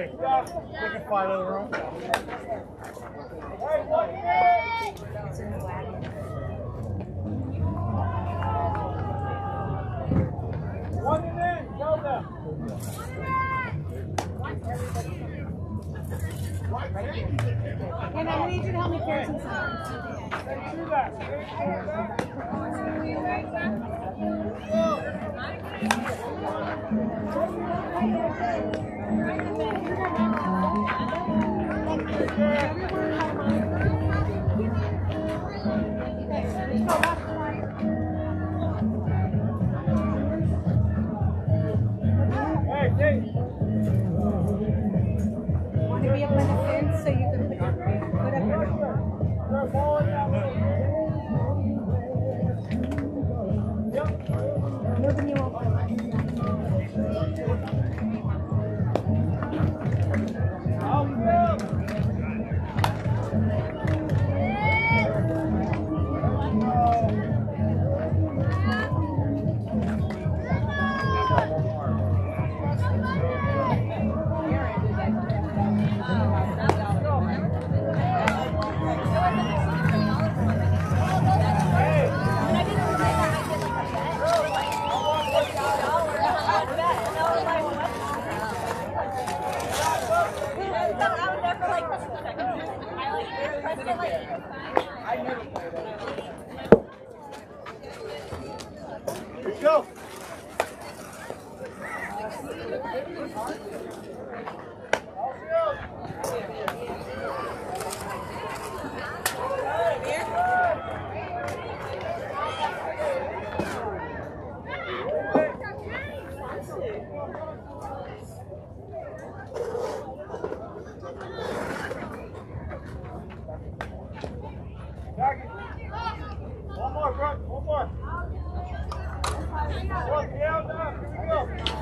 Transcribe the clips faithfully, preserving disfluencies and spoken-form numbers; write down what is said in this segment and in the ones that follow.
Hey, we can fight over him. It's in the wagon. One in there, go there. And I need you to help me carry some stuff. Want to be up on the fence so you can put your foot up your nose. Moving you over. Go. One more, bro. One more. One, yeah, down. Here we go.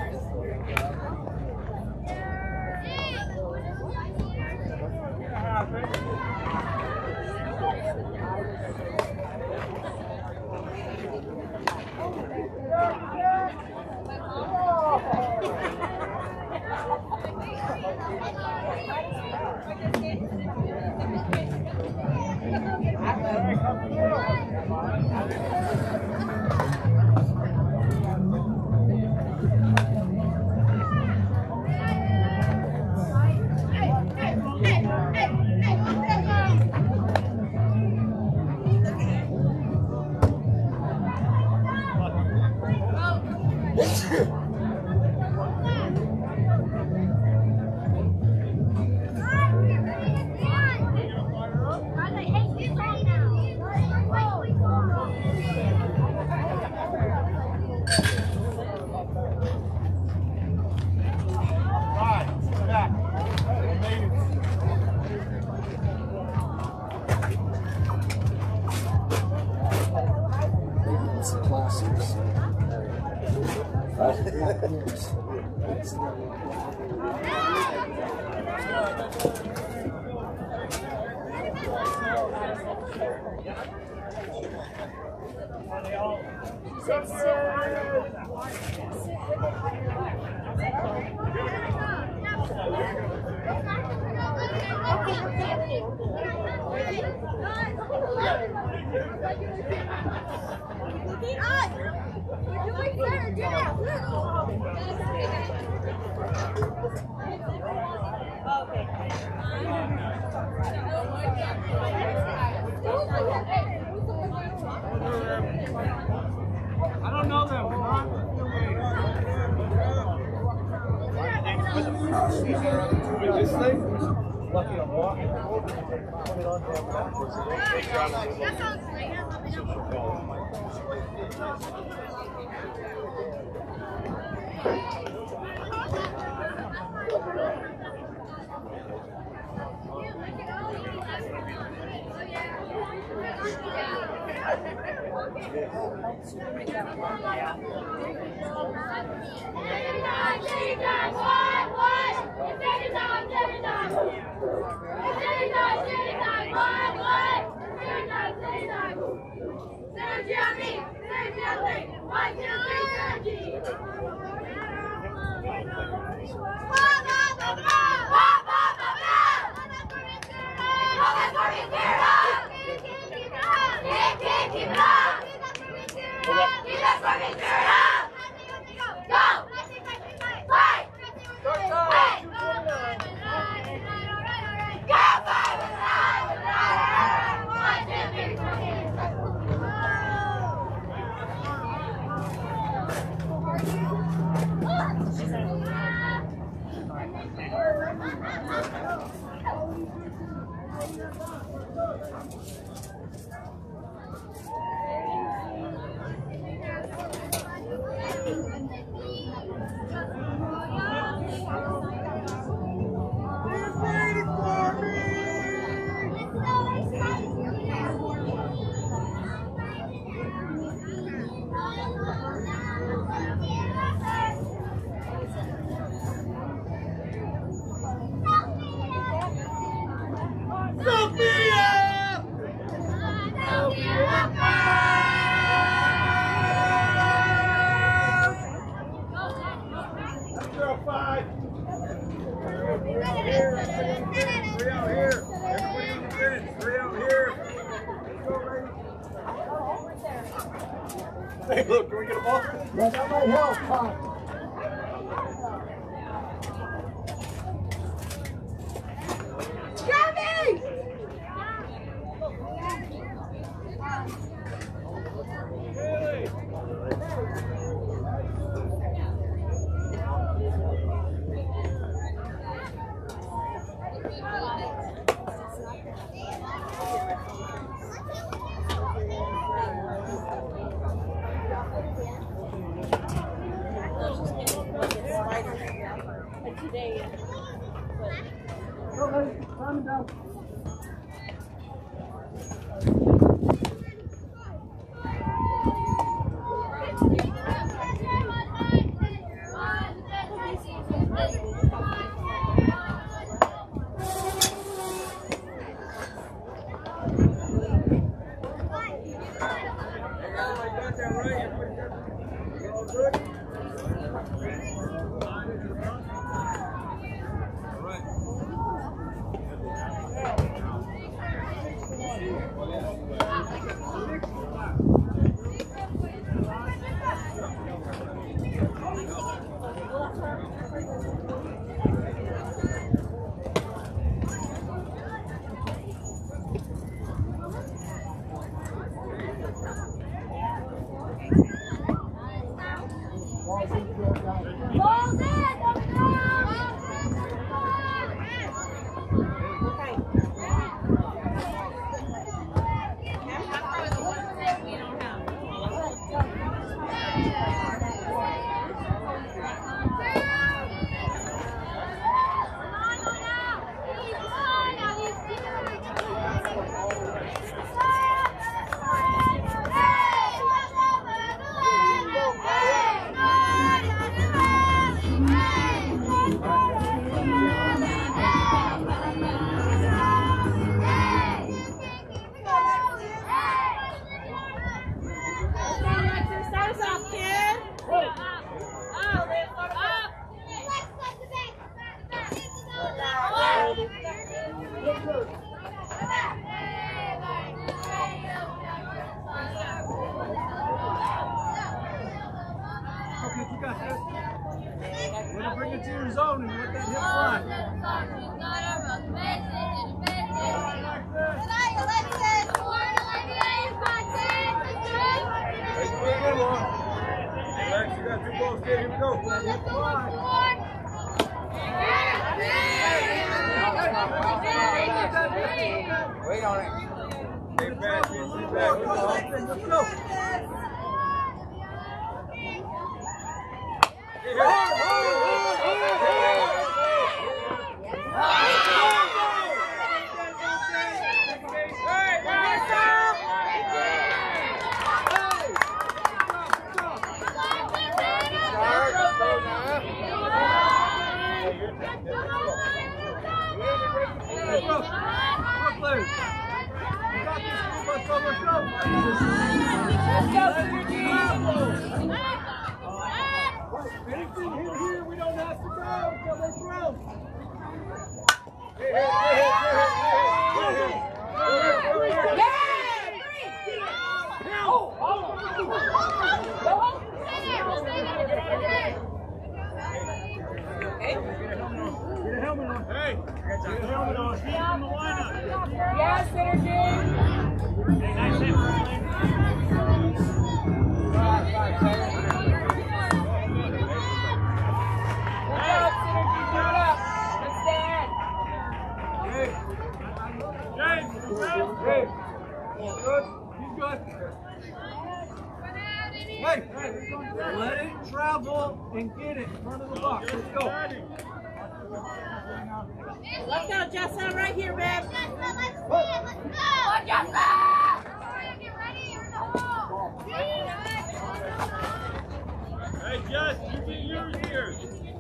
I don't know them. With this thing? Lucky I'm walking. Put it on there backwards. That sounds great. One, off five. Three out here. Three out here. Everybody on the bench. Three out here. Let's go, ladies. Hey, look, can we get a ball? Yeah, that might help, Todd. Go, ladies. Calm down. Wait on it. Stay back, stay back. Let's go. Anything here, here, we don't have to go until they throw. Hey, hey, Get a helmet on. Hey, get a helmet on. Keep in the lineup. Yes, Synergy. Hey, nice hit, Frank. Hey, he's good. He's good. Hey, let it travel and get it in front of the box. Let's go. Let's go, Jessa, right here, babe. Let's go, let's go. Jessa! Get ready, you're in the hole. Hey, Jess, you get yours here.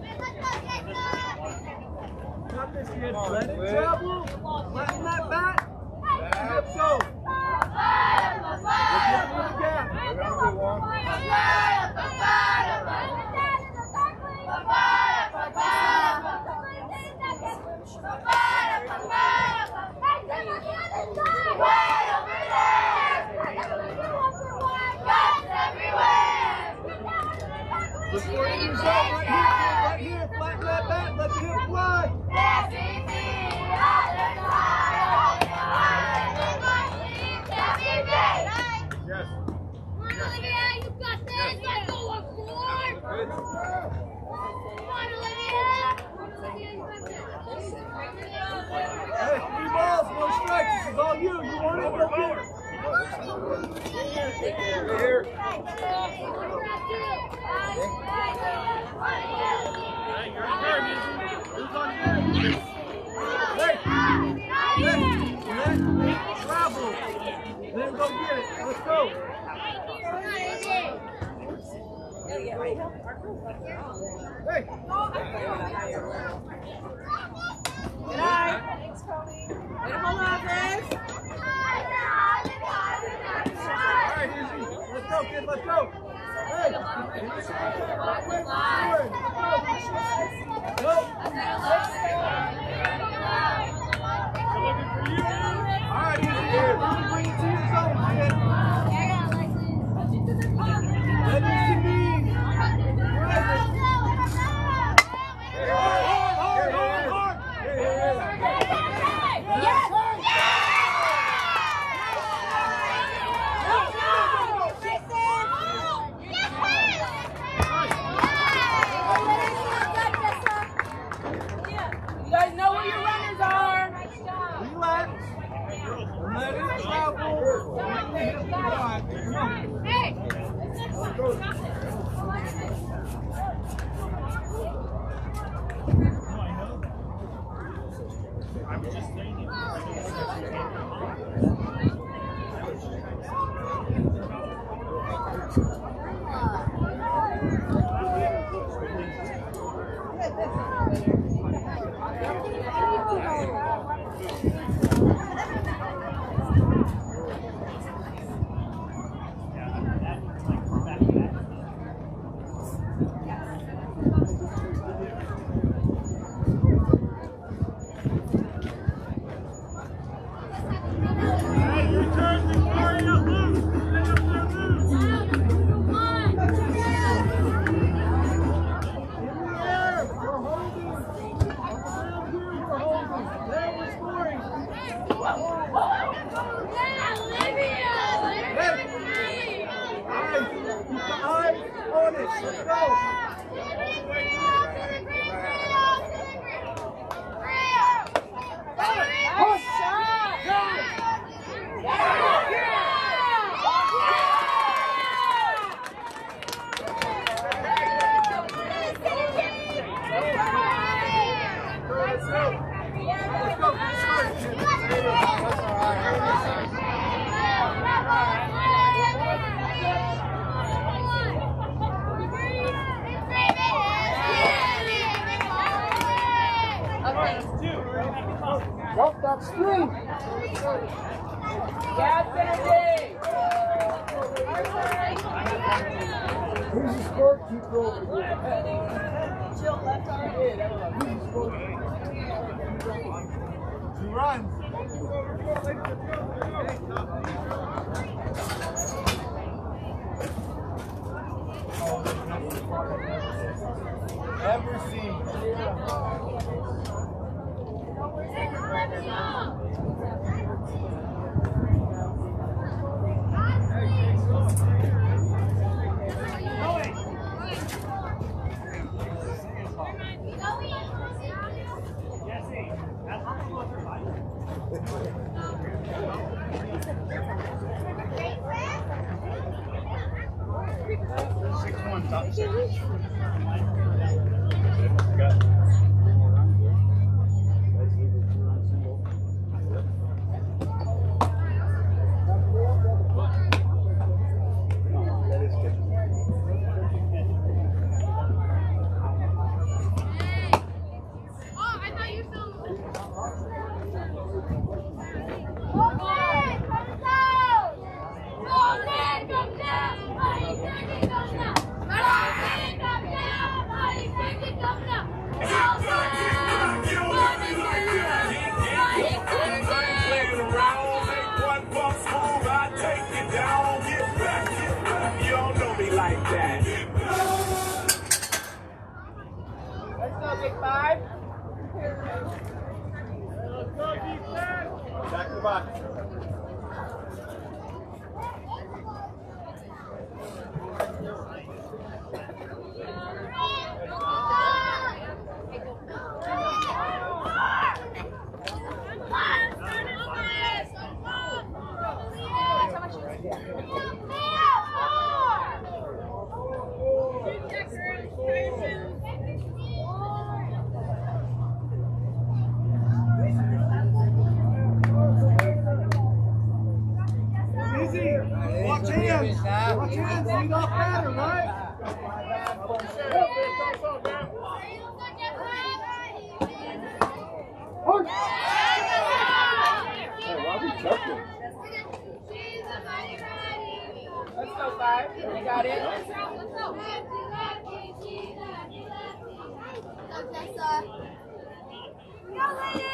Got this, kid. Let it travel. Let that back. Let's go. Let's get through the gap. We're going to go one. Look for it in the zone right here, right here. Flatten that back, let the hip fly. Yes. Come on, Olivia, you got this. Let's go, one more. Good. Come on, Olivia. Olivia, you got this. Hey, three balls, one strike. This is all you. You want it? Go get it. Right here. Who's on you? Hey, let, let travel. Let him go get it. Let's go. Hey. Good night. Thanks, Tony. Way to hold on, Chris. All right, easy. Let's go, kid. Let's go. Hey. Go. All right, easy. Here. Bring it to your zone, kid. Let me see me. Where is it? Hard, hard, hard, hard. Yes! You guys know where your runners are. Relax. Let it travel. Let the hip fly. Come on. Hey! I was just saying it. Jump that string. Gas energy. Here's the scorekeeper over here. Chill left arm. Here's the scorekeeper. Two runs. Ever seen. Six one top six. Got Come down! Big five. Back to the box. Easy. Watch hands. Watch hands. Lead off batter, right? Hey, why are we chuckling? Let's go, five. You got it? Go, lady!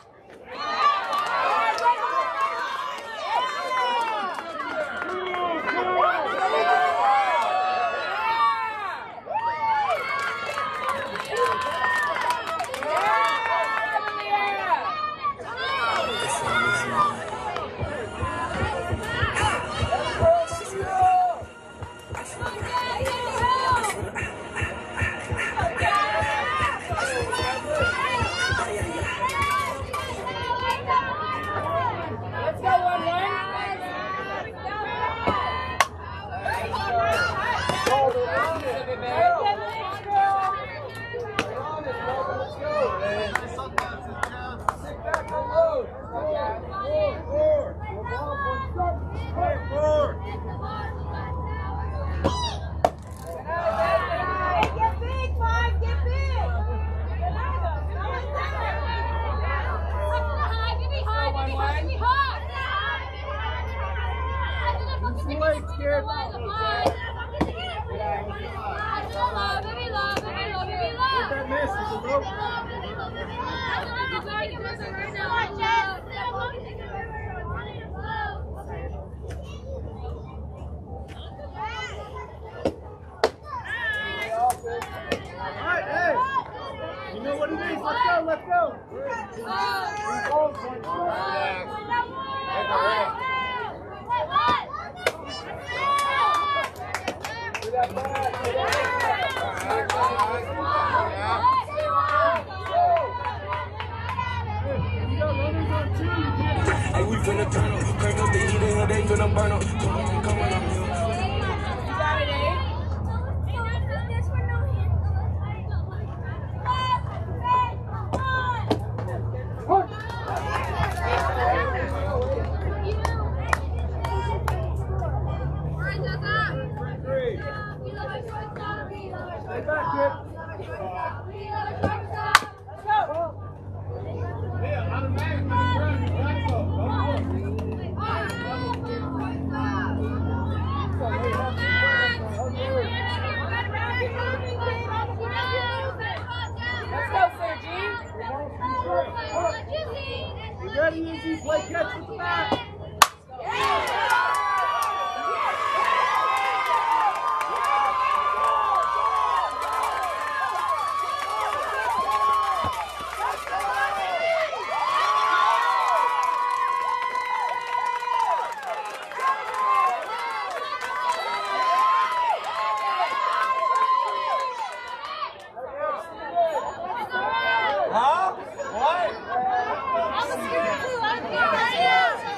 Hey, we finna turn up, crank up the heat in here, they finna burn up. Come on, come on, I'm here. Ready, easy, play catch with the back. I'm scared too. I'm scared.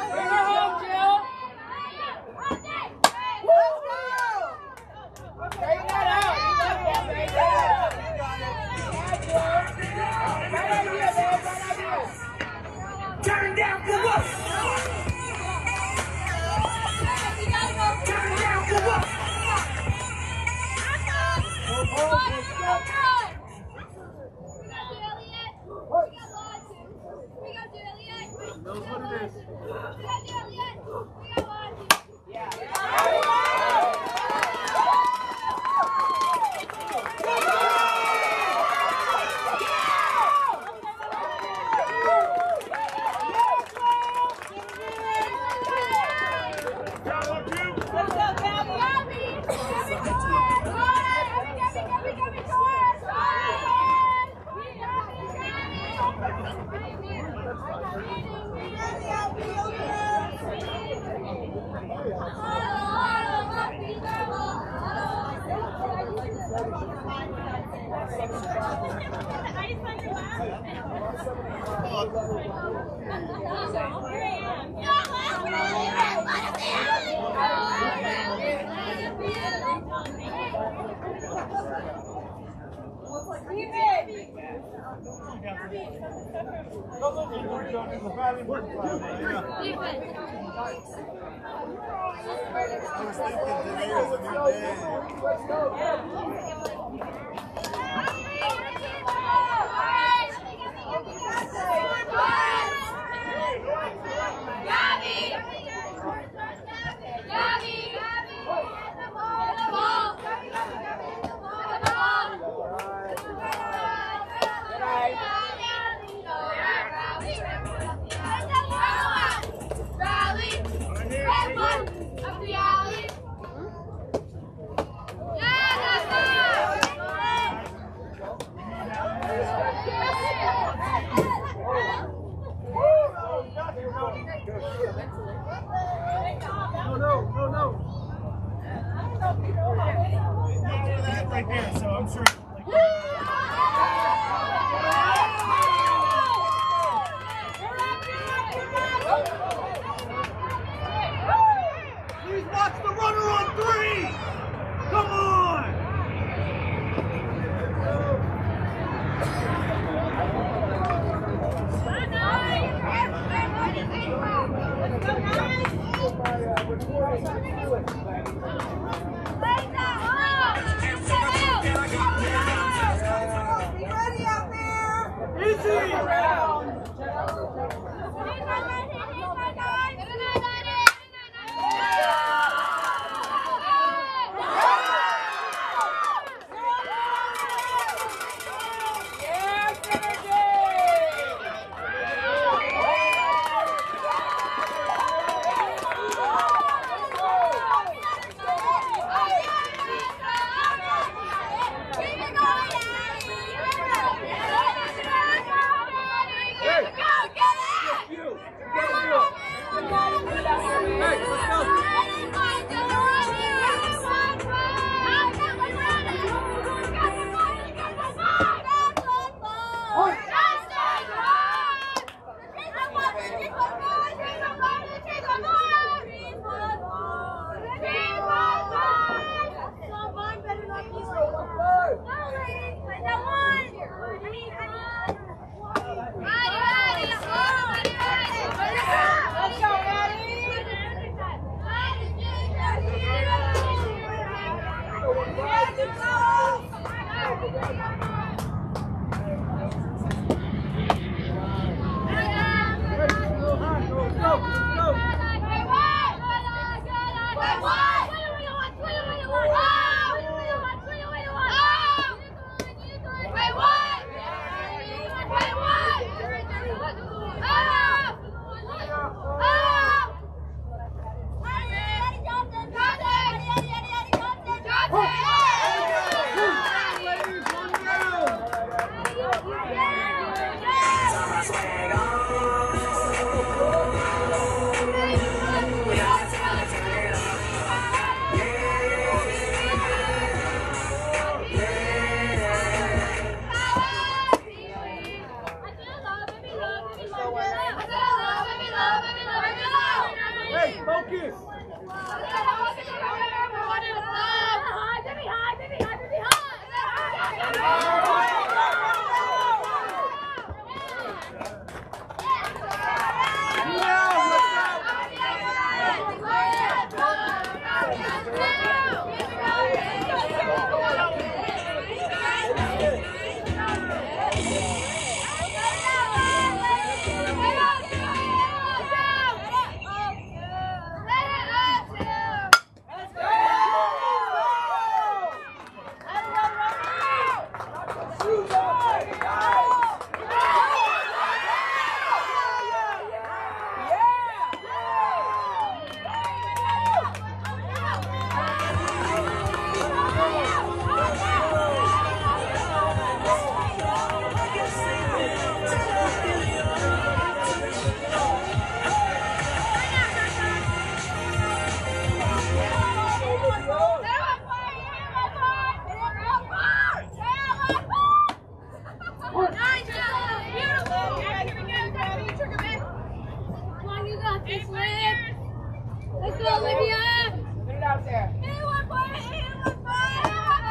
go, Olivia! Put it out there. Anyone for it? Anyone for it?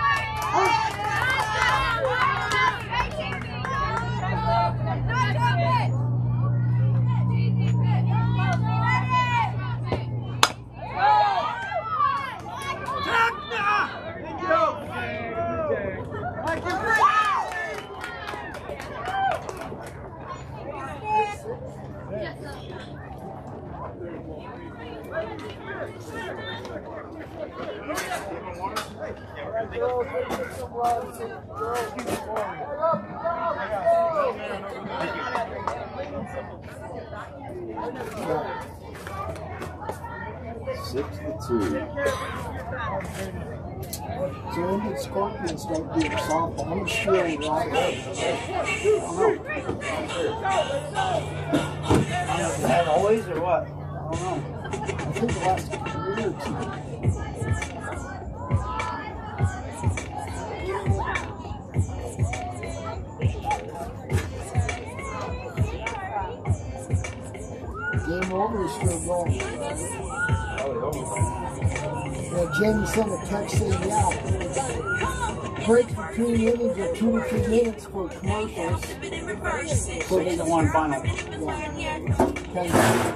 Not drop it! Six to two. So when did Scorpions start doing softball? I'm just feeling right away. I don't know. That always or what? I don't know. I think the last year or two. Game over is still going. Yeah, Jamie sent a text saying, yeah, breaks between innings are two to three minutes for commercials. So they don't want final. Yeah. Okay.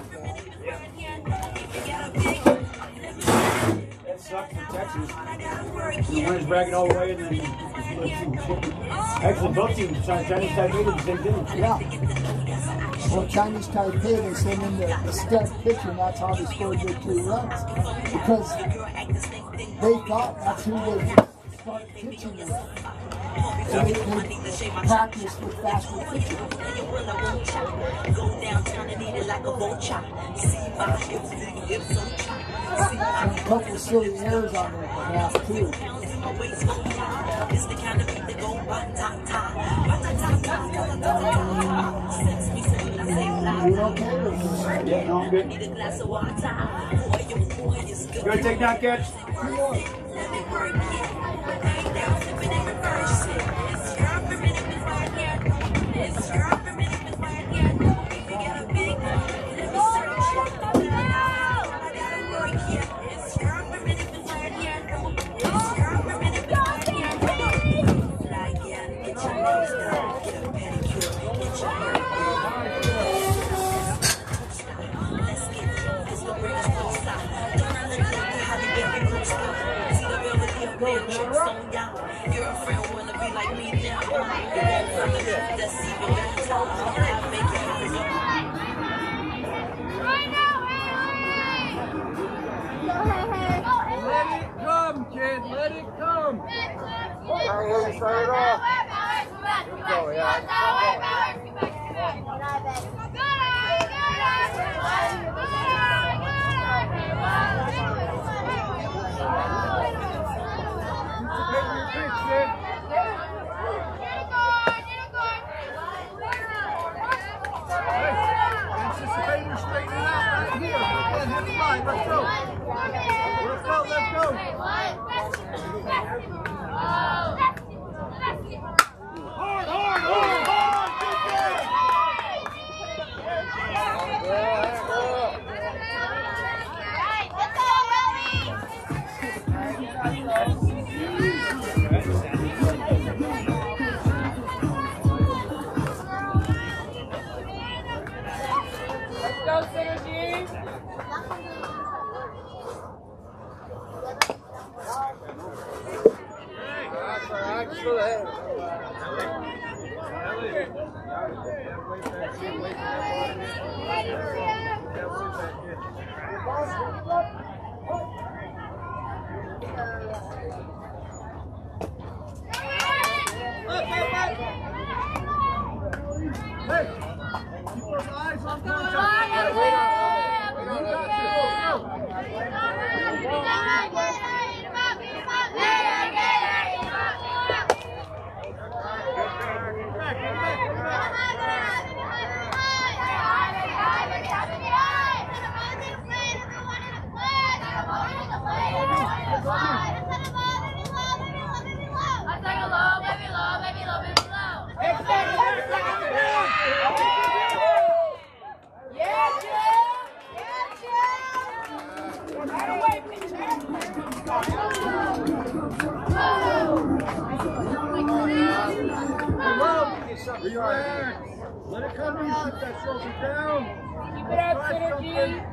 That sucks for Texas. The winners bracket all the way, and then actually both teams, Chinese Taipei did the same thing. Yeah. Well, Chinese Taipei, they sent in the, the stud pitcher, and that's how they scored their two runs. Because they thought that's who they would start pitching with. So they, they practiced with faster pitching. And a couple of silly errors on their behalf, too. You okay? Yeah, no, I'm good. You want to take that catch? Low, baby, low, baby, low, baby, low. you something. Relax. Let it come in. Keep that shoulder down. Keep it up, Synergy.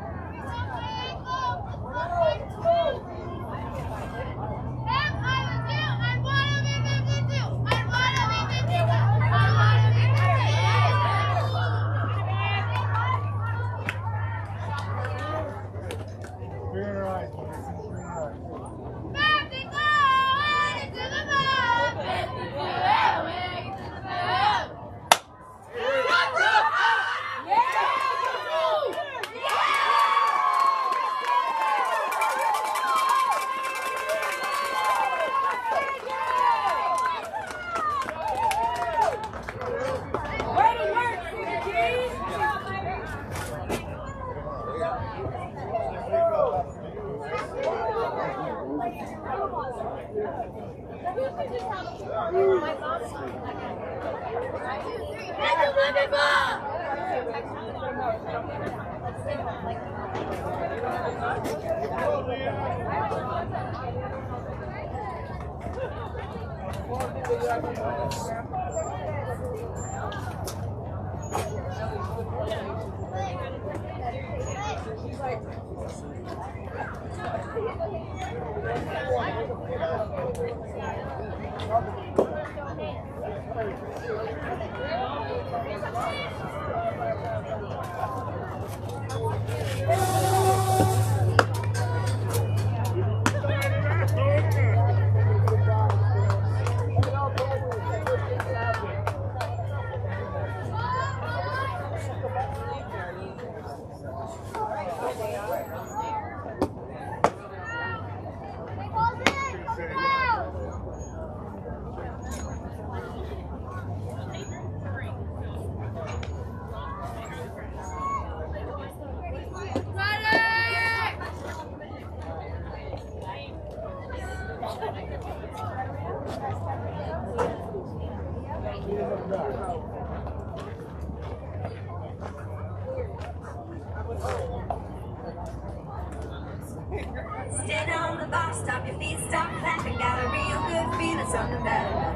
Stand on the bar, stop your feet, stop clapping. Got a real good feeling, something better.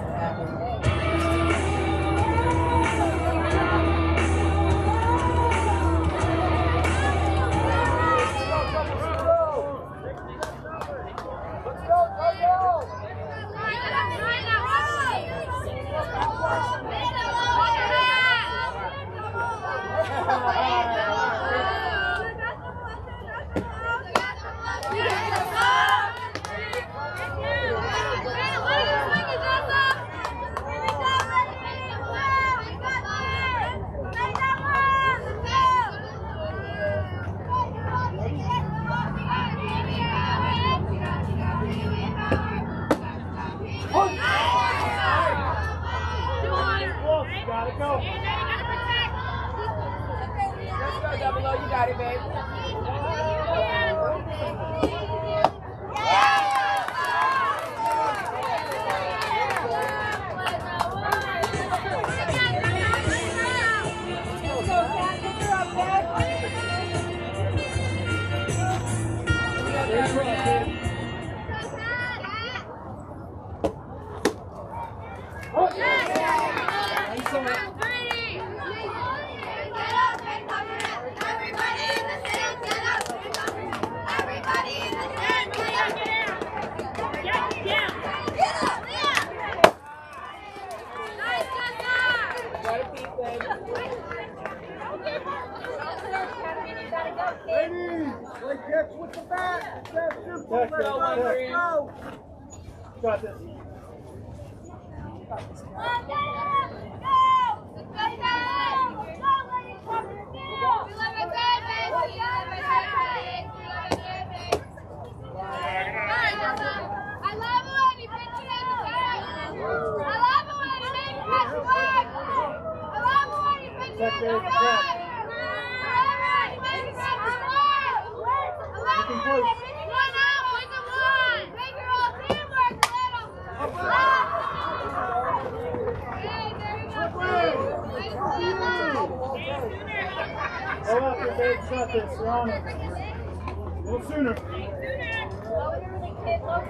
Got this. Go up here, babe. Shut this. You're on it. A little sooner.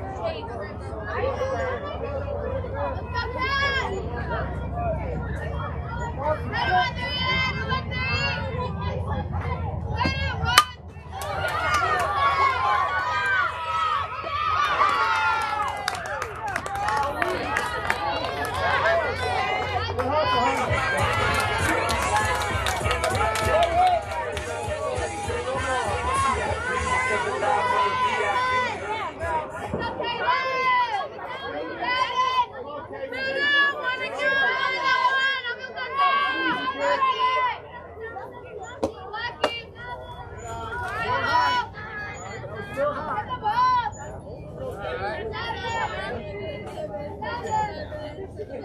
Let's go, Pat!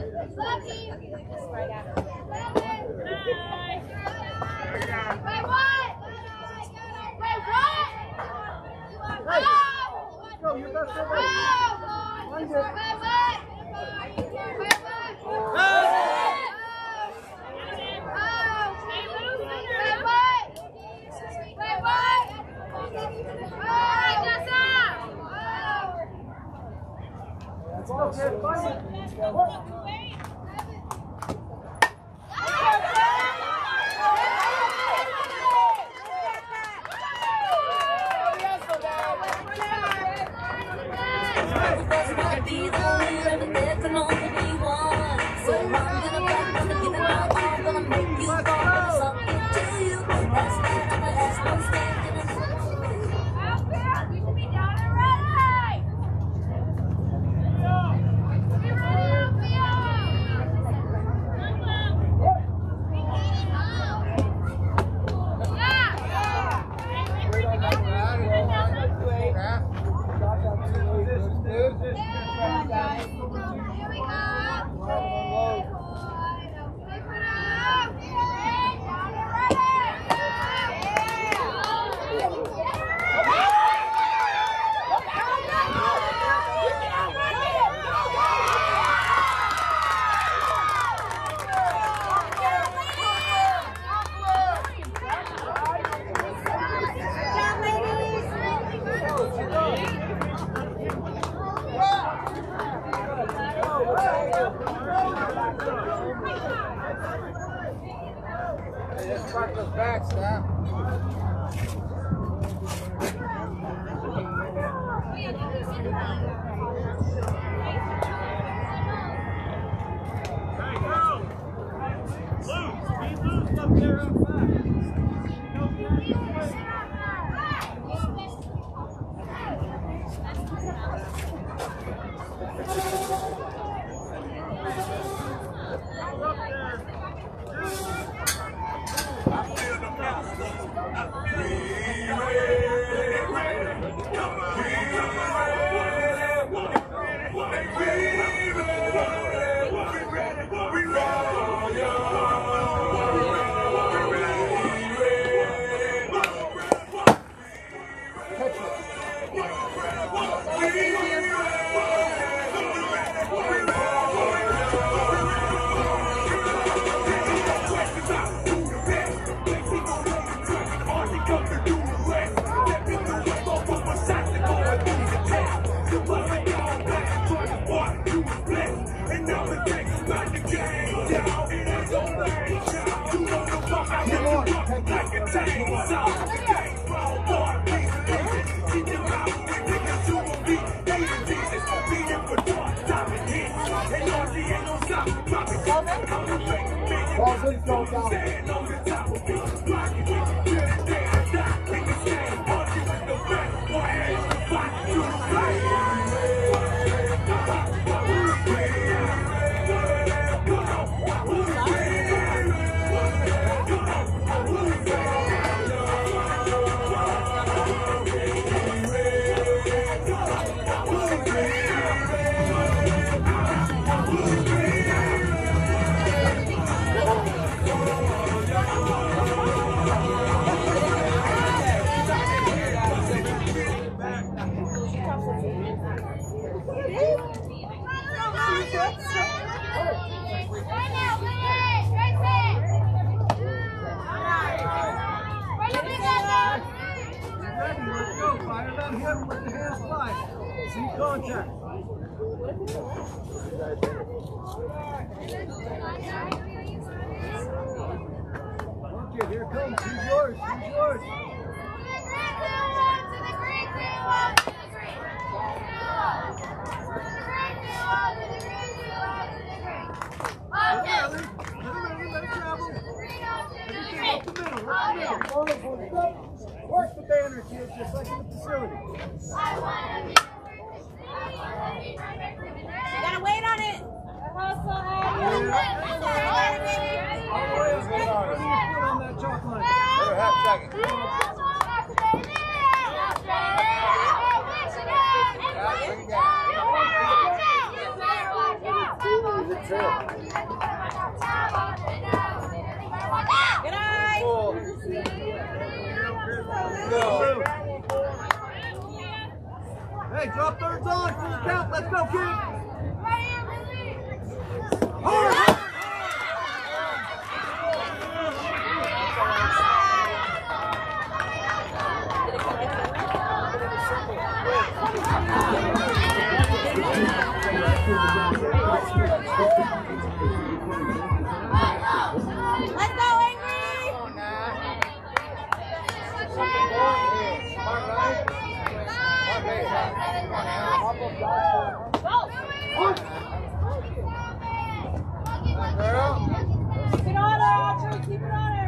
Work the banner, kids, just like in the facility. You gotta wait on it. On that chalk line. Another half second. Watch out! Good eye. Go. Hey, drop thirds on, full count. Let's go, kid. Hard. Let's go, Angry! Keep it on her, Audrey. Keep it on her.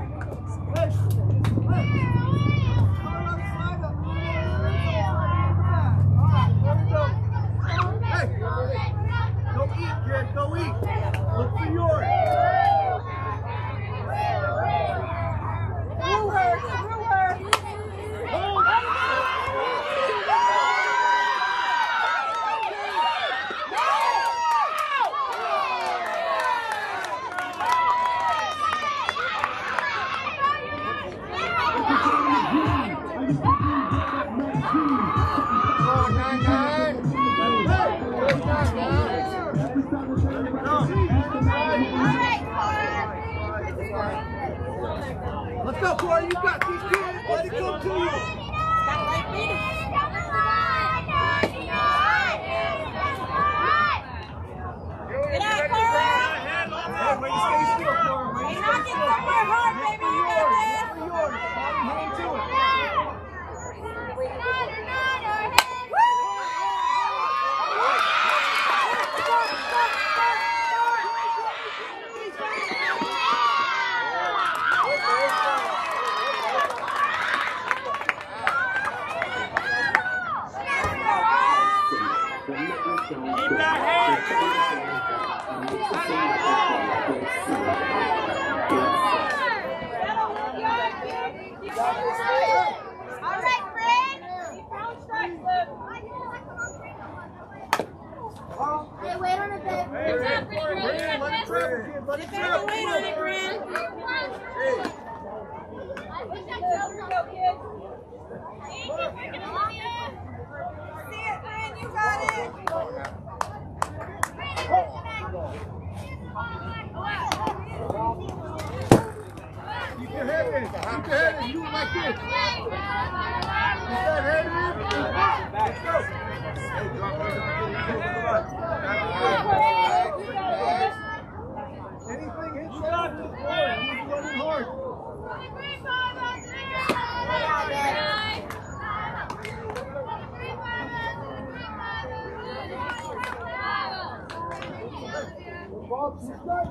Go eat, kid. Go eat. Look for yours. Through her, through her. Let's go, Corey. You got this, kid. Let it come to you. Got light feet. Get out, Corey. Hey, way to stay still, Corey. Way to Hey, stay knock it still. somewhere hard, baby. You got this. For yours. Body hand to it. Keep that head. All right, Fred. Hey, wait on it, babe. Hey, hey, Corey, bring it in. Let it travel, kid. Let it travel. Wait on it, Fran. See it, Fran. You got it. Keep your head in. Keep your head in. Do it like this. Keep that head in. Let's go. Anything hits you out this boy. He's running hard. Bob, she's good.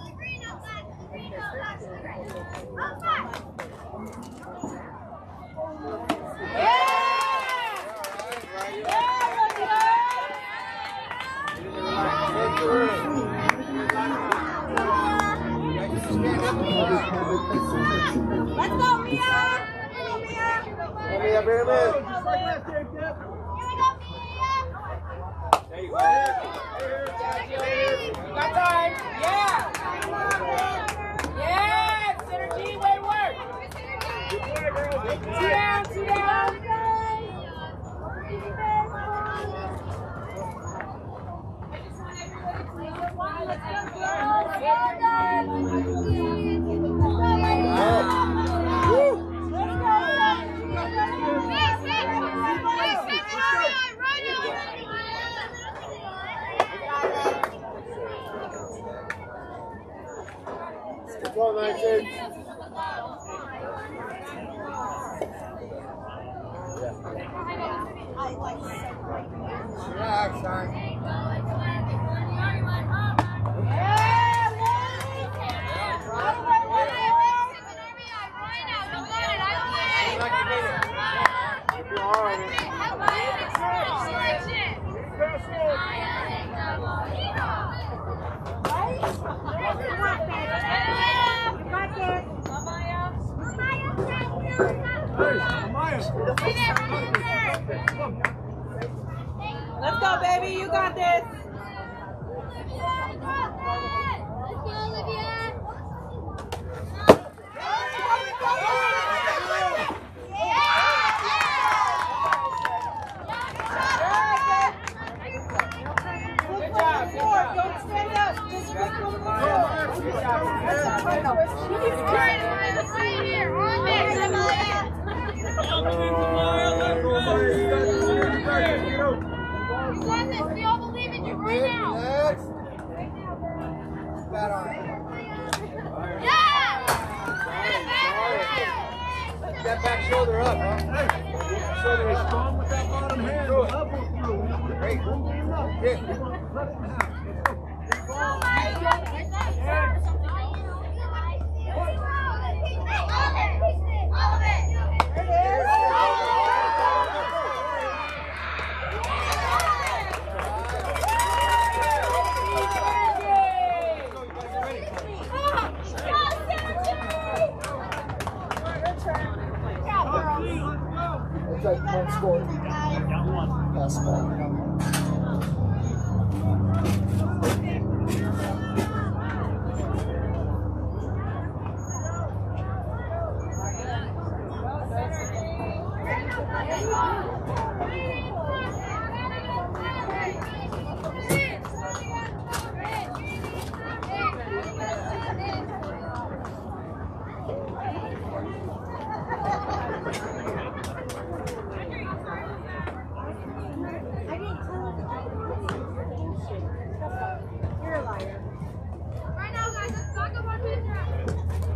Let's go, Mia. Let's go, Mia. Mia, bring him in. Just like that, Dave, Deb. There you go. Got time. Yeah. Yeah. Synergy, way to work. Sit down, sit down. Go, nineteen. Relax, son. Let's go, baby. You got this. Right here, on me. You got this. We all believe in you right now. Bad arm. Yeah! Get that back shoulder up, huh? Hey, shoulder up. Strong with that bottom hand. Do it. Up with you. Great. Hit. It's like one score. Pass ball. Right now, guys, let's talk about this round.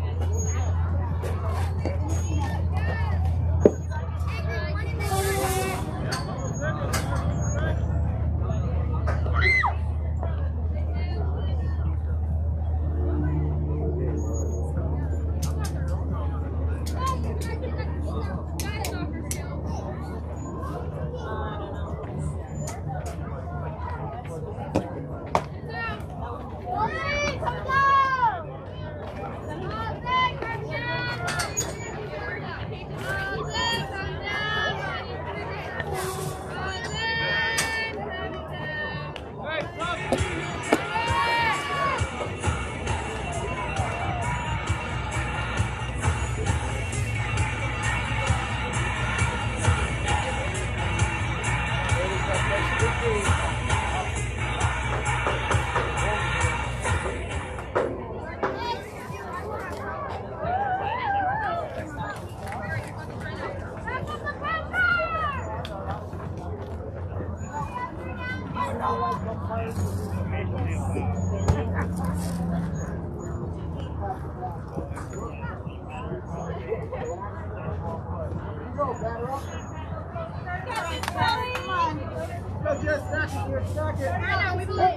Go, Jess, stack it here, stack it. Right now, we believe.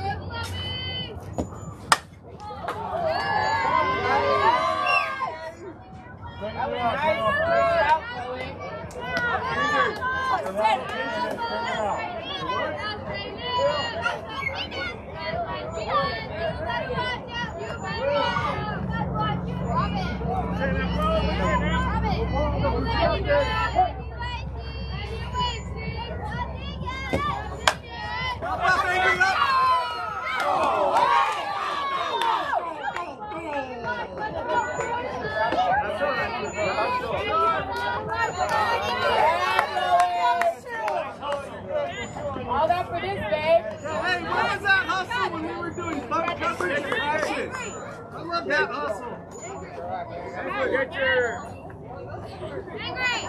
All that for this, babe. Hey, what was that hustle when we were doing buck coverage in practice? I love that hustle. Get your... Angry!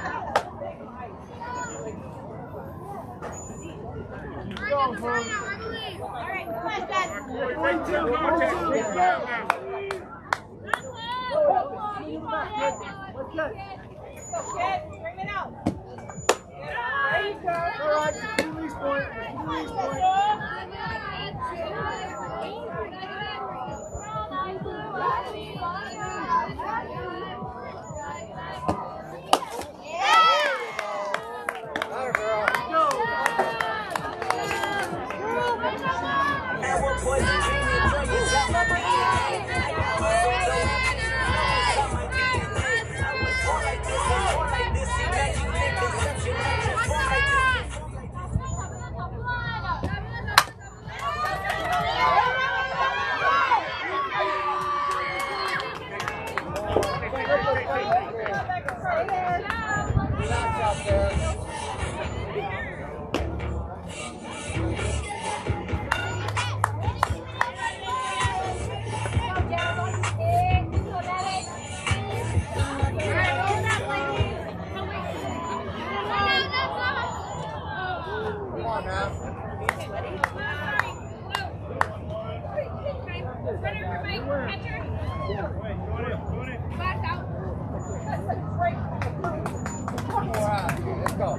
Go, bro. All right, come on, guys. One, two, one, two. What's that? Kid, bring it out. There you go. All right, release point. Release point. Come on! Let's go.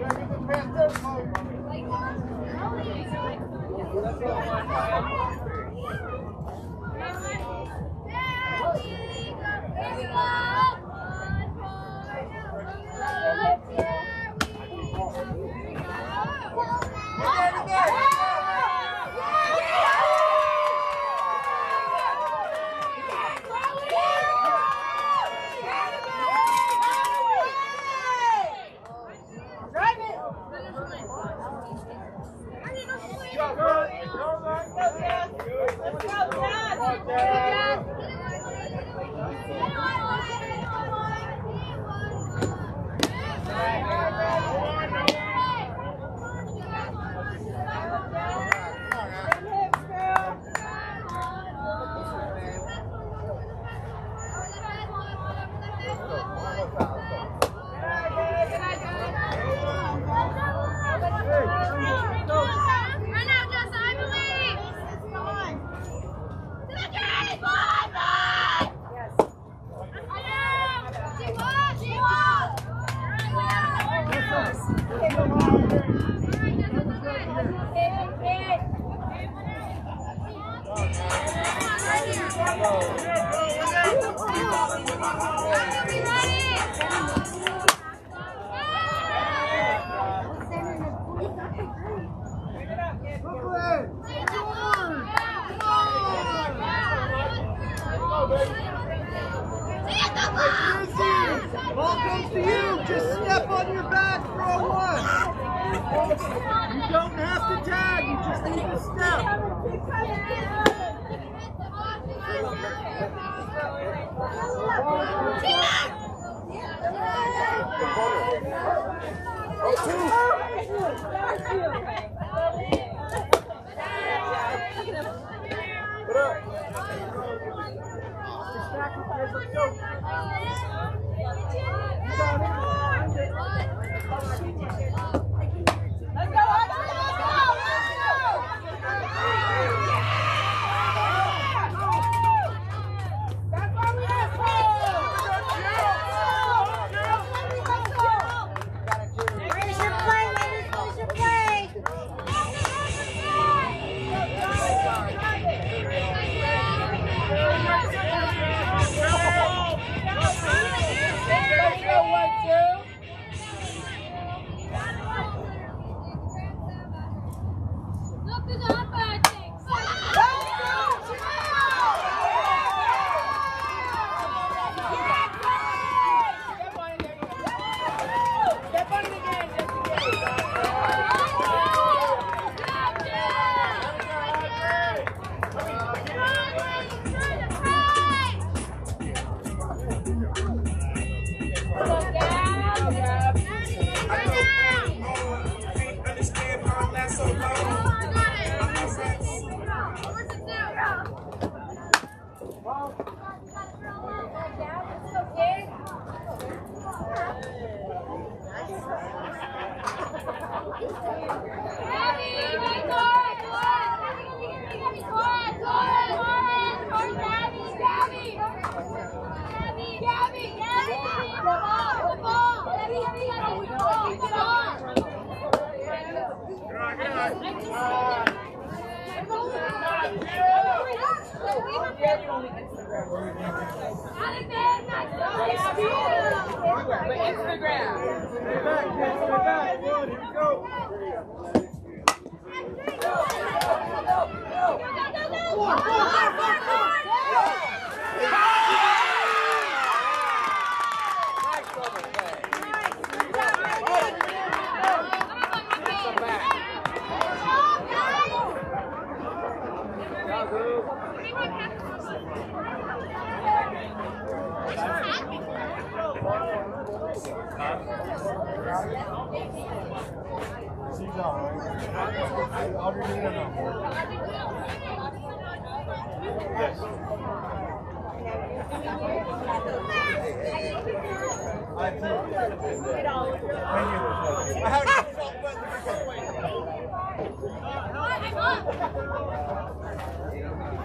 Ball comes to you. Just step on your back, throw one. You don't have to tag. You just need to step.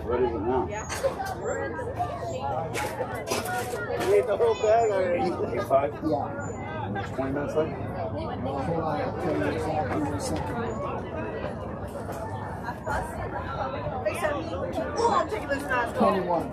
What is it now? You ate the whole bag already. Eight five? Yeah. And there's twenty minutes left? Hold on, I'll tell you exactly in a second. Oh, I'm taking this knife. twenty-one.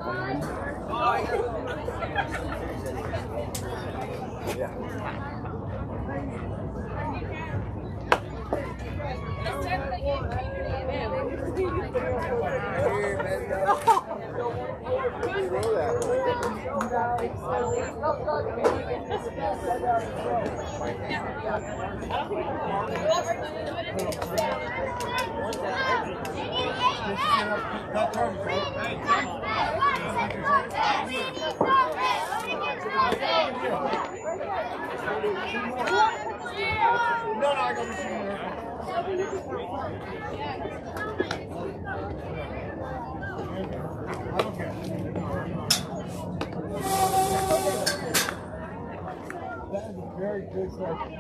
No, no, I got the same. I don't care. That is a very good question.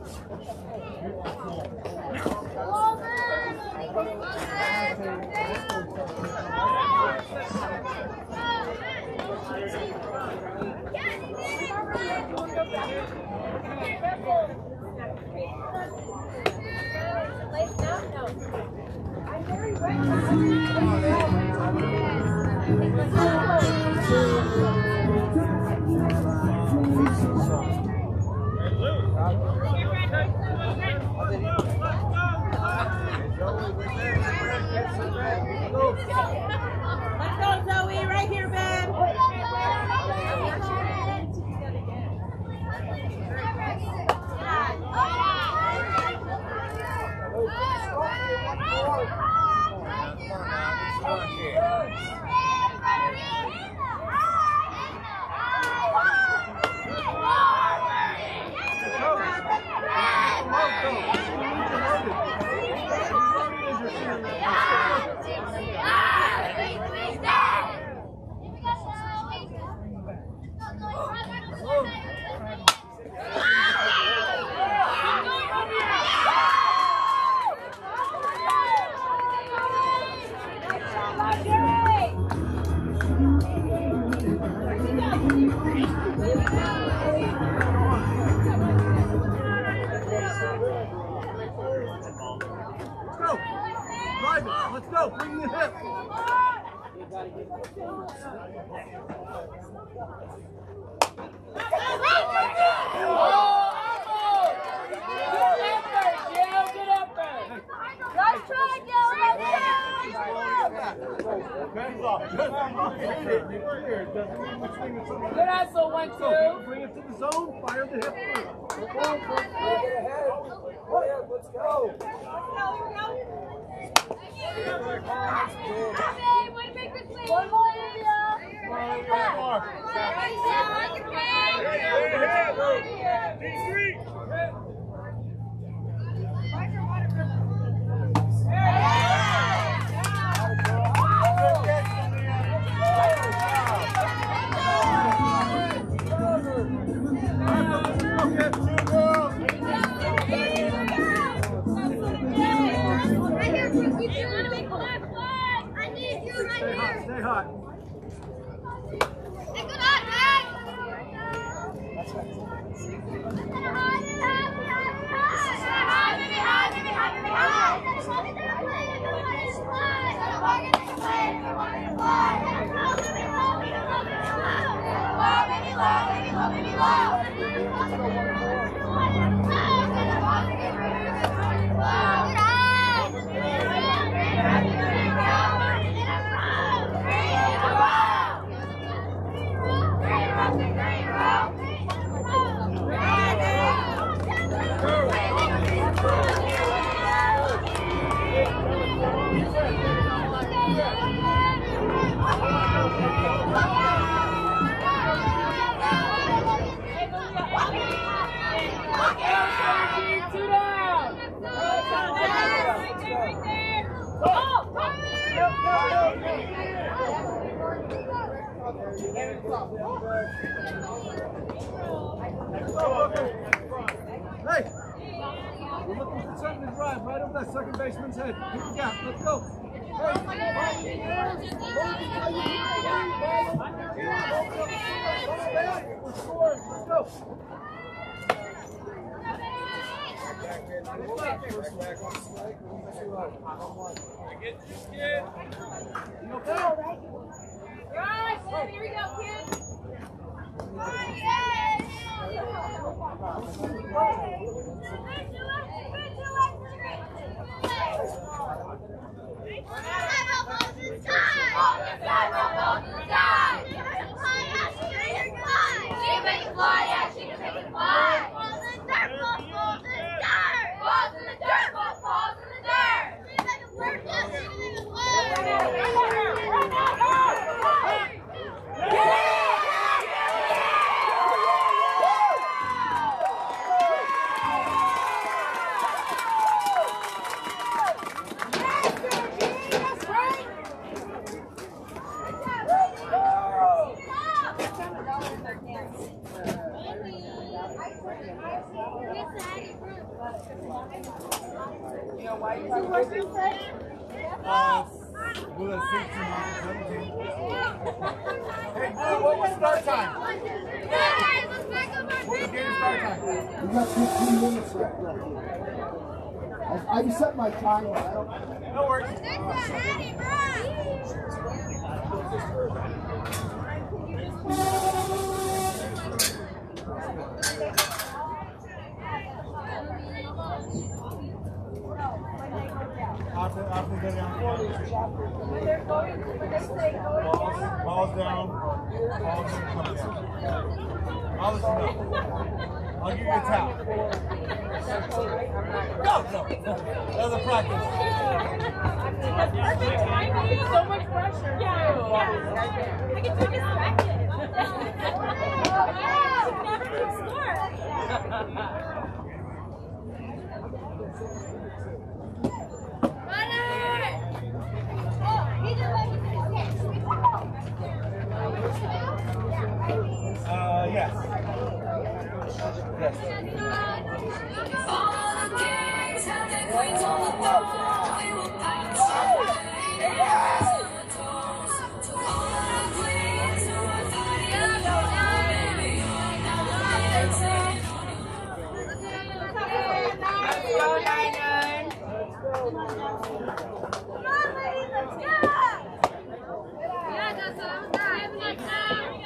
I'm very ready. Let's go, Zoe. Right here, babe. Let's go, bring the hip. Let's try, Gil. Hands off. Just hit it. You're clear. It doesn't mean which thing it's on. Good hustle, one, two. Bring it to the zone, fire the hip first. Let's go. Way to make this win. One more, Olivia. One more. Stay hot. Stay good hot, man. Hey! We're looking for something to drive right over that second baseman's head. Keep the gap. Let's go. Right, here we go, kids. Uh, will it six to nine seventeen? Hey, what was start time? What was game start time? We got fifteen minutes left. I, I just set my timer. I don't. No worries. After, after they go down. Balls, balls down. Balls come down. I'll let you know. I'll give you a towel. Go, go. That was a practice. So much pressure. Yeah, yeah. I get too distracted. Never keep score. Uh, yes. Yes. All the kings have their queens on the throne. We will pass our toes to all the queens who are fighting for baby. Let's go, nine nine. Come on, ladies, let's go! Yeah, that's what I'm doing. Let's go!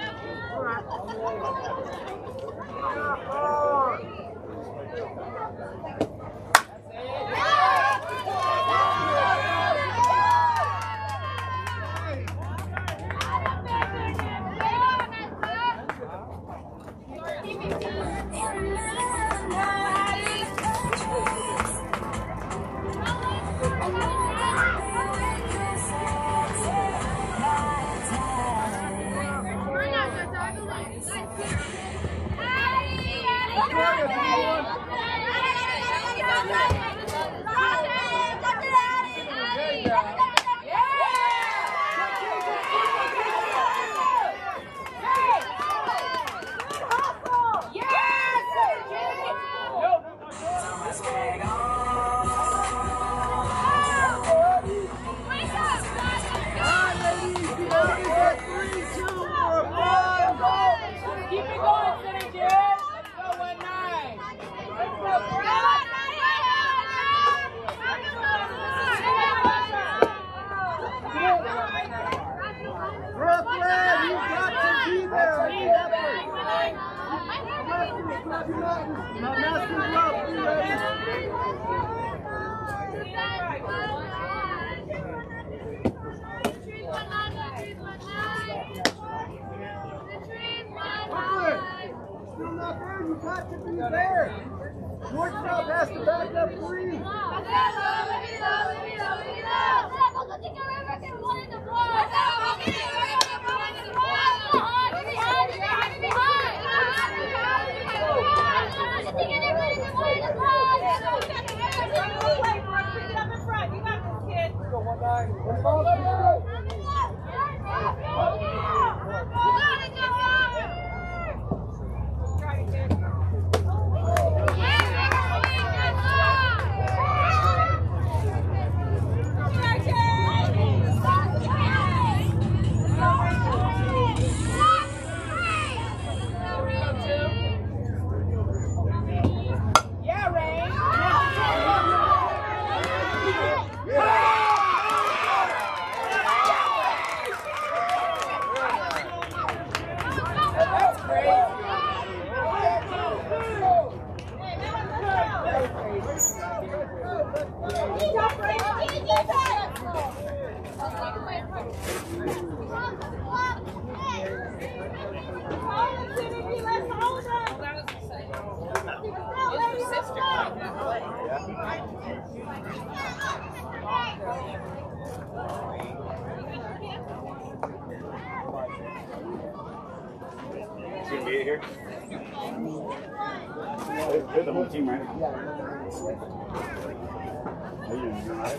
Shortstop has to back up three. gonna be here? They're the whole team, right? Yeah. Are you doing all right?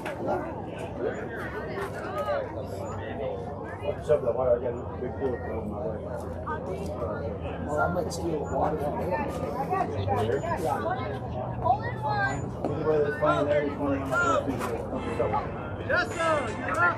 What's up with the water? I got a big pool on my way. Well, I might steal water from here. Here? Yeah. Either way, that's fine. There, he's going on my way. Yes, sir. You're up.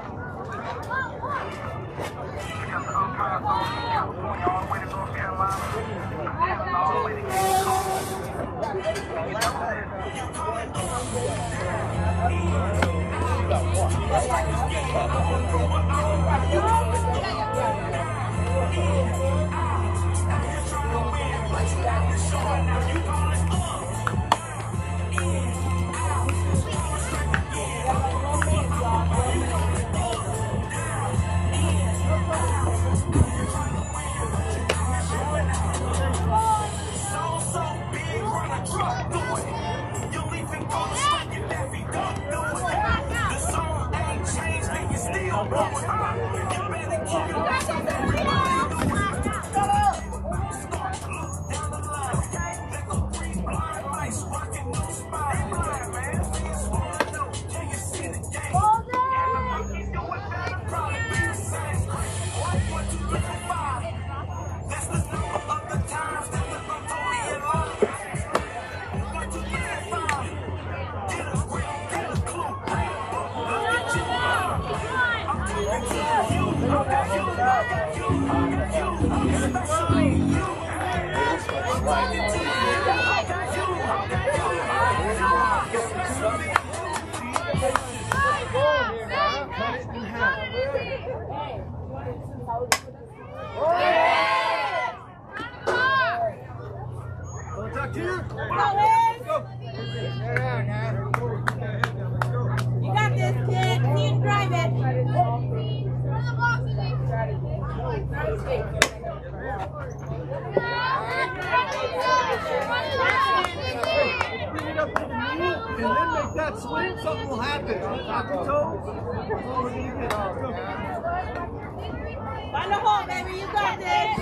You got this, kid. You can drive it. And then make that swing, something will happen. Top the toes. Find a hole, baby. You got this.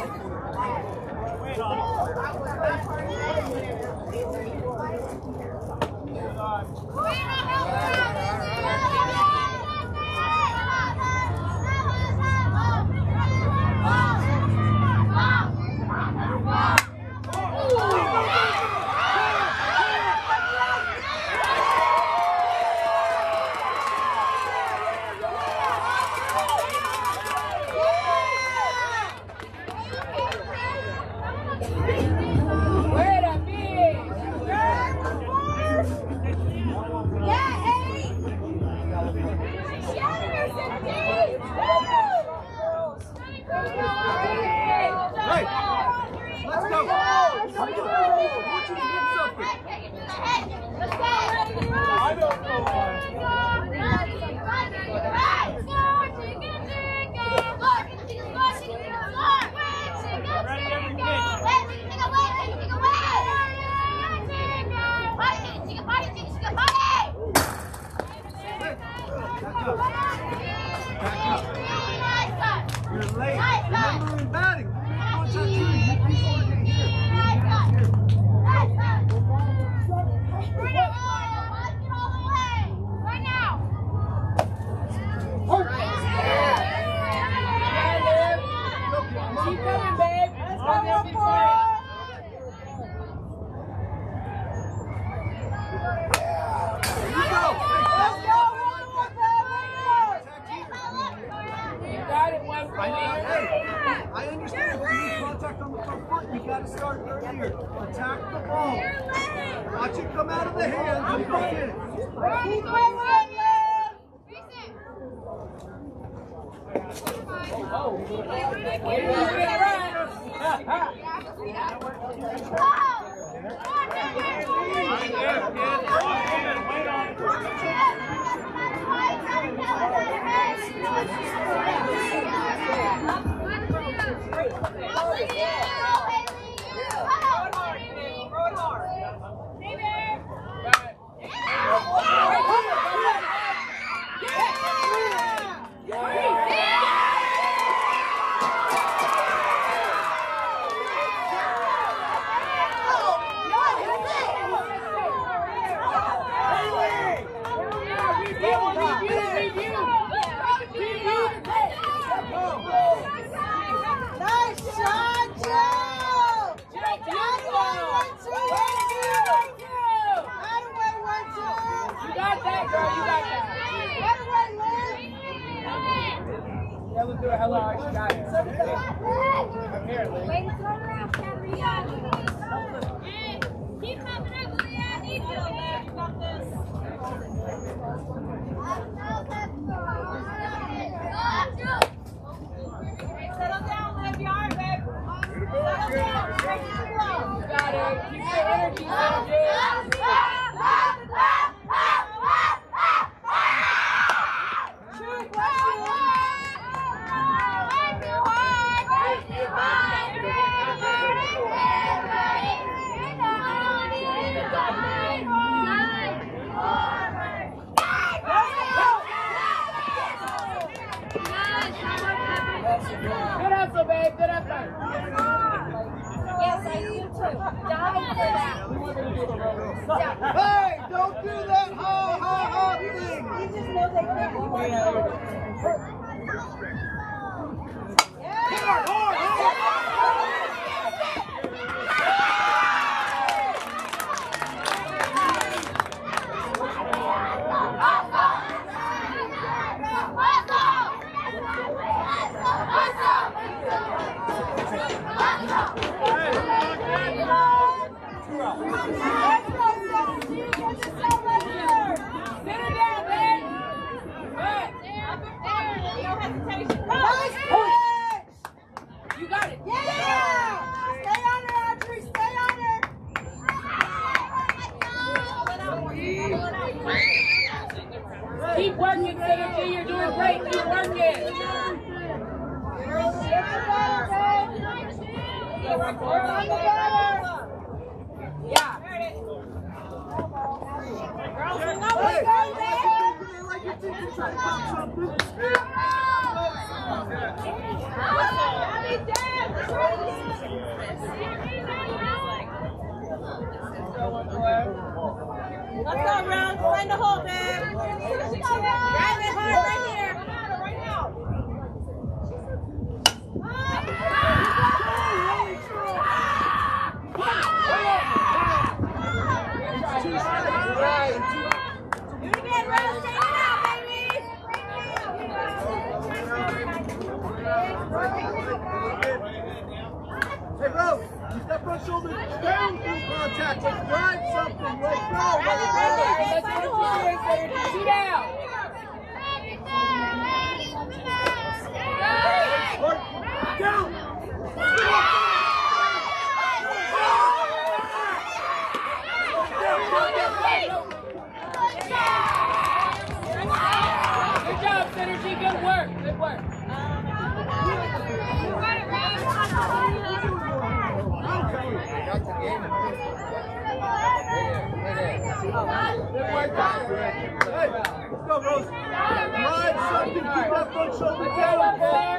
You're late. Remember in batting. Contact two. You keep working here. Right now. Keep coming, babe. Let's go, one more. You go. Let's go, one more, baby. You got it, one I know. Hey, I understand if you need contact on the front foot, you got to start earlier. Attack the ball. Watch it come out of the hands and go in. Keep going, baby. do it. Hello, she got it. Apparently. Wait, turn around, Cameron. Keep coming up, Leah. I need you. You got this. Settle down, Liv. You are, babe. Settle down. Break your flow. You got it. Keep your energy, energy. Good hustle, babe. Good hustle. Yes, I do too. Die for that. Hey, don't do that ha ha ha thing. You just know they think you want to. Hard, hard, hard. You got it. Yeah! Stay on her, Audrey. Stay on her. Keep working, Synergy. You're doing great. Keep working. Yeah. Girls, we know Hey, what's going like on. you think you're trying to pop something. Let's go, Rose. Find the hole, babe. Drive it hard right here. Right now. Do it again, Rose. Take it out, baby. Hey, Rose, keep that front shoulder down through contact. Let's drive something. Let's go. Let's go. Let's do it, Synergy. Sit down. Work. Down. Good job, Synergy. Good work. Good work. Good work, Doctor. Hey, let's go, Rose. Drive something. Keep that front shoulder Good down. work, Blair.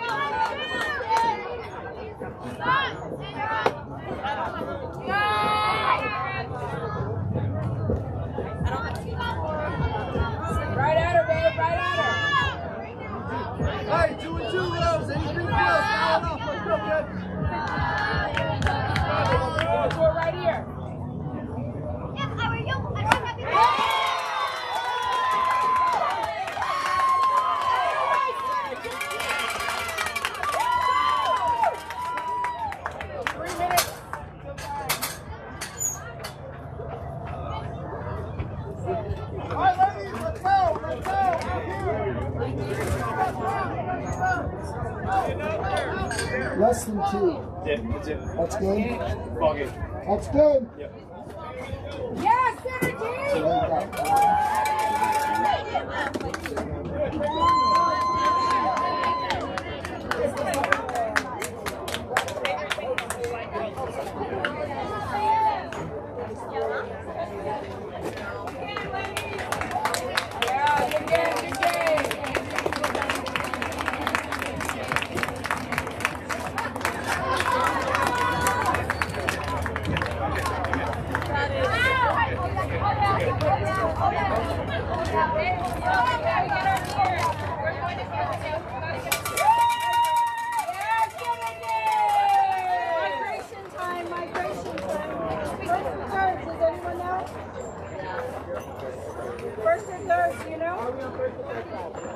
Right at her, babe. Right at her. Hey, two and two, Rose. Anything close? Foul off. Let's go, kid. Give it to her right here. Three minutes. All right, ladies, let's go. Let's go. Out here. Less than two. Yeah, that's it. That's game. Ball game. That's game. Yep. Yes, So Synergy. there you go. Yeah, good game, good game. Migration time, migration time. First and third, does anyone know? First and third, do you know?